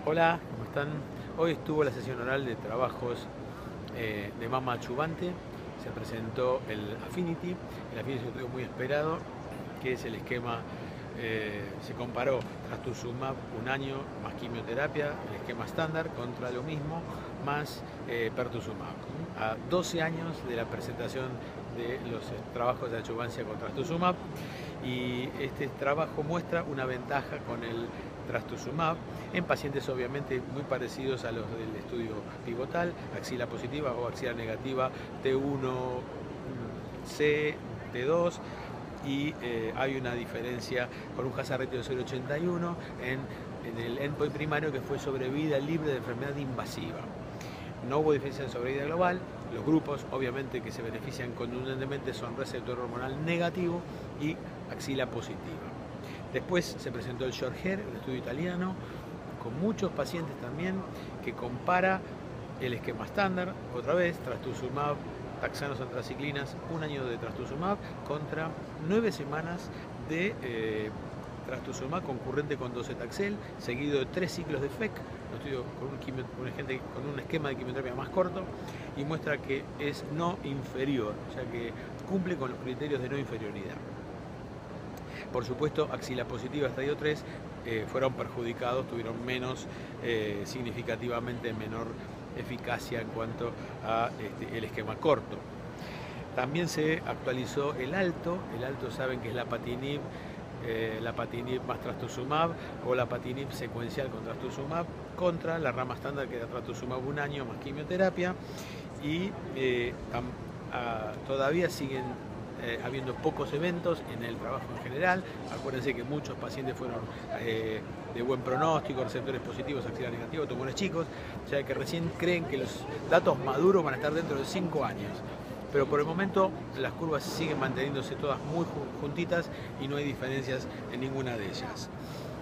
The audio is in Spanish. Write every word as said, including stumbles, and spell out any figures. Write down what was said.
Hola, ¿cómo están? Hoy estuvo la sesión oral de trabajos eh, de mama adyuvante. Se presentó el Affinity. El Affinity es un estudio muy esperado, que es el esquema, eh, se comparó trastuzumab un año más quimioterapia, el esquema estándar, contra lo mismo, más eh, pertuzumab. A doce años de la presentación de los trabajos de adyuvancia con trastuzumab, y este trabajo muestra una ventaja con el trastuzumab en pacientes obviamente muy parecidos a los del estudio pivotal, axila positiva o axila negativa T uno C, T dos, y eh, hay una diferencia con un hazard ratio de cero coma ochenta y uno en, en el endpoint primario, que fue sobrevida libre de enfermedad invasiva. No hubo diferencia en sobrevida global. Los grupos obviamente que se benefician contundentemente son receptor hormonal negativo y axila positiva. Después se presentó el ShortHair, el estudio italiano, con muchos pacientes también, que compara el esquema estándar, otra vez, trastuzumab, taxanos antraciclinas, un año de trastuzumab contra nueve semanas de eh, trastuzumab concurrente con docetaxel, seguido de tres ciclos de F E C, un estudio con un, quimio, con, gente, con un esquema de quimioterapia más corto, y muestra que es no inferior, o sea que cumple con los criterios de no inferioridad. Por supuesto, axila positiva estadio tres eh, fueron perjudicados, tuvieron menos, eh, significativamente menor eficacia en cuanto a este, el esquema corto. También se actualizó el alto, el alto saben que es la lapatinib, eh, lapatinib más trastuzumab o lapatinib secuencial con trastuzumab contra la rama estándar, que era trastuzumab un año más quimioterapia, y eh, a, todavía siguen Eh, habiendo pocos eventos en el trabajo en general. Acuérdense que muchos pacientes fueron eh, de buen pronóstico, receptores positivos, axila negativo, tumores chicos, o sea que recién creen que los datos maduros van a estar dentro de cinco años. Pero por el momento las curvas siguen manteniéndose todas muy juntitas y no hay diferencias en ninguna de ellas.